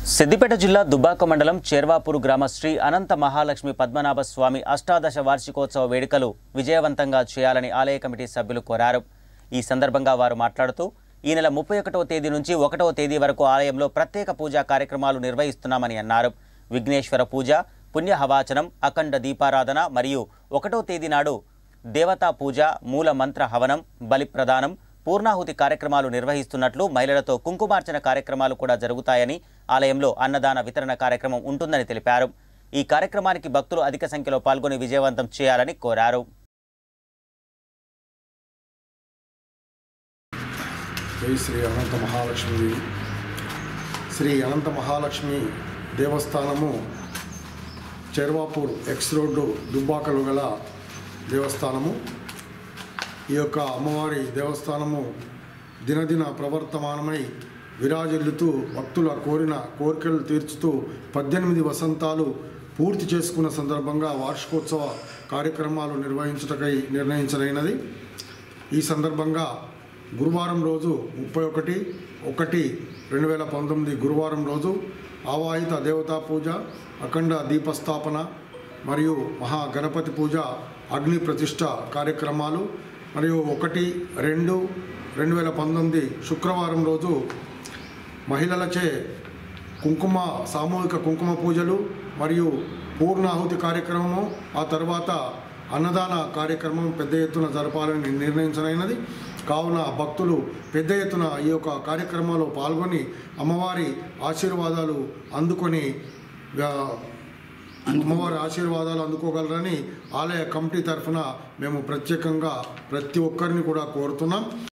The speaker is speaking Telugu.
సిద్దిపేట జిల్లా దుబ్బాక మండలం చెర్వాపూర్ గ్రామ శ్రీ అనంత మహాలక్ష్మి పద్మనాభ స్వామి అష్టాదశ వార్షికోత్సవ వేడుకలు విజయవంతంగా చేయాలని ఆలయ కమిటీ సభ్యులు కోరారు। ఈ సందర్భంగా వారు మాట్లాడుతూ ఈ నెల 31వ తేదీ నుంచి 1వ తేదీ వరకు ఆలయంలో ప్రత్యేక పూజా కార్యక్రమాలు నిర్వహిస్తున్నామని అన్నారు। విఘ్నేశ్వర పూజ, పుణ్యహవాచనం, అఖండ దీపారాధన మరియు 1వ తేదీ నాడు దేవతా పూజ, మూల మంత్ర హవనం, బలి ప్రదానం, పూర్ణాహుతి కార్యక్రమాలు నిర్వహిస్తున్నట్లు, మహిళలతో కుంకుమార్చన కార్యక్రమాలు కూడా జరుగుతాయని, ఆలయంలో అన్నదాన వితరణ కార్యక్రమం ఉంటుందని తెలిపారు। ఈ కార్యక్రమానికి భక్తులు అధిక సంఖ్యలో పాల్గొని విజయవంతం చేయాలని కోరారు। జై శ్రీ అనంత మహాలక్ష్మి। శ్రీ అనంత మహాలక్ష్మి దేవస్థానము చెర్వాపూర్ ఎక్స్ రోడ్డు దుబ్బాకలో గల దేవస్థానము। ఈ యొక్క అమ్మవారి దేవస్థానము దినదిన ప్రవర్తమానమై విరాజిల్లుతూ భక్తుల కోరిన కోరికలు తీర్చుతూ 18 వసంతాలు పూర్తి చేసుకున్న సందర్భంగా వార్షికోత్సవ కార్యక్రమాలు నిర్వహించుటకై నిర్ణయించదైనది। ఈ సందర్భంగా గురువారం రోజు 31/1/2019 గురువారం రోజు ఆవాహిత దేవతా పూజ, అఖండ దీపస్థాపన మరియు మహాగణపతి పూజ, అగ్ని ప్రతిష్ఠ కార్యక్రమాలు మరియు 1/2/2019 శుక్రవారం రోజు మహిళలచే సామూహిక కుంకుమ పూజలు మరియు పూర్ణాహుతి కార్యక్రమము, ఆ తర్వాత అన్నదాన కార్యక్రమం పెద్ద ఎత్తున జరపాలని నిర్ణయించనైనది। కావున భక్తులు పెద్ద ఎత్తున ఈ యొక్క కార్యక్రమంలో పాల్గొని అమ్మవారి ఆశీర్వాదాలు అందుకోగలరని ఆలయ కమిటీ తరఫున మేము ప్రత్యేకంగా ప్రతి ఒక్కరిని కూడా కోరుతున్నాం।